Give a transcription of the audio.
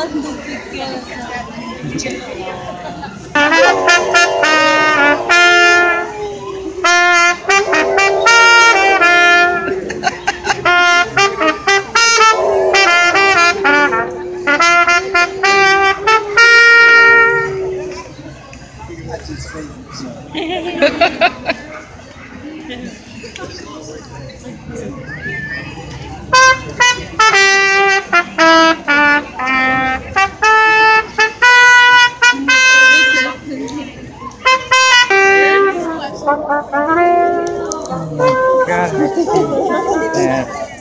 Quando picchiata. That's his favorite song. Oh my God, how cute is that?